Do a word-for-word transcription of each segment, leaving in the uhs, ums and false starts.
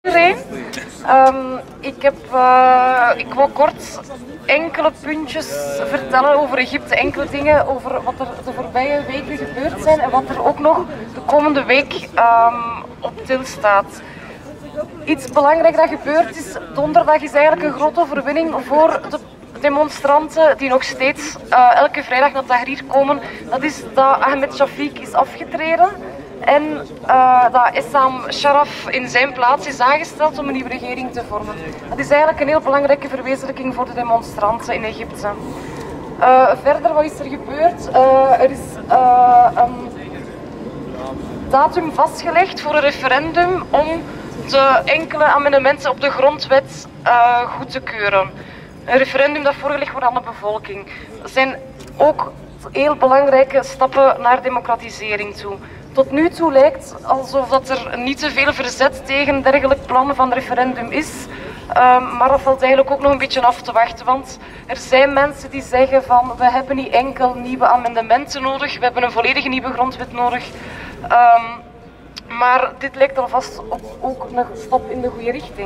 Iedereen. Um, ik, heb, uh, ik wil kort enkele puntjes vertellen over Egypte, enkele dingen over wat er de voorbije weken gebeurd zijn en wat er ook nog de komende week um, op til staat. Iets belangrijk dat gebeurd is, donderdag is eigenlijk een grote overwinning voor de demonstranten die nog steeds uh, elke vrijdag naar Tahrir komen. Dat is dat Ahmed Shafiq is afgetreden en uh, dat Essam Sharaf in zijn plaats is aangesteld om een nieuwe regering te vormen. Dat is eigenlijk een heel belangrijke verwezenlijking voor de demonstranten in Egypte. Uh, verder, wat is er gebeurd? Uh, er is uh, een datum vastgelegd voor een referendum om de enkele amendementen op de grondwet uh, goed te keuren. Een referendum dat voorgelegd wordt aan de bevolking. Dat zijn ook heel belangrijke stappen naar democratisering toe. Tot nu toe lijkt alsof dat er niet te veel verzet tegen dergelijk plannen van referendum is. Um, maar dat valt eigenlijk ook nog een beetje af te wachten, want er zijn mensen die zeggen van we hebben niet enkel nieuwe amendementen nodig, we hebben een volledige nieuwe grondwet nodig. Um, maar dit lijkt alvast op ook een stap in de goede richting.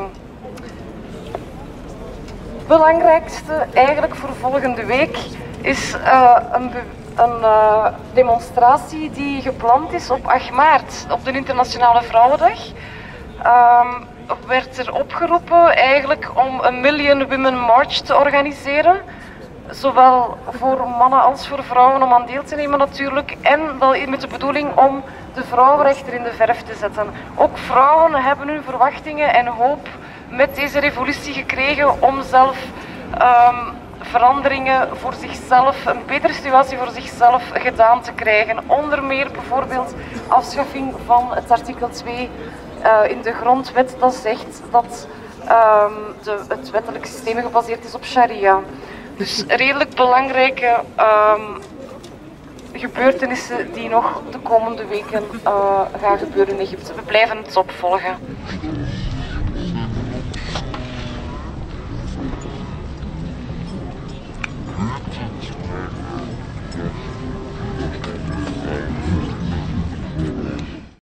Het belangrijkste eigenlijk voor volgende week is uh, een, een uh, demonstratie die gepland is op acht maart, op de Internationale Vrouwendag. Um, werd er opgeroepen eigenlijk om een Million Women March te organiseren. Zowel voor mannen als voor vrouwen om aan deel te nemen natuurlijk. En wel met de bedoeling om de vrouwenrechten in de verf te zetten. Ook vrouwen hebben hun verwachtingen en hoop met deze revolutie gekregen om zelf um, veranderingen voor zichzelf, een betere situatie voor zichzelf gedaan te krijgen. Onder meer bijvoorbeeld afschaffing van het artikel twee uh, in de grondwet dat zegt dat um, de, het wettelijk systeem gebaseerd is op sharia. Dus redelijk belangrijke um, gebeurtenissen die nog de komende weken uh, gaan gebeuren in Egypte. We blijven het opvolgen.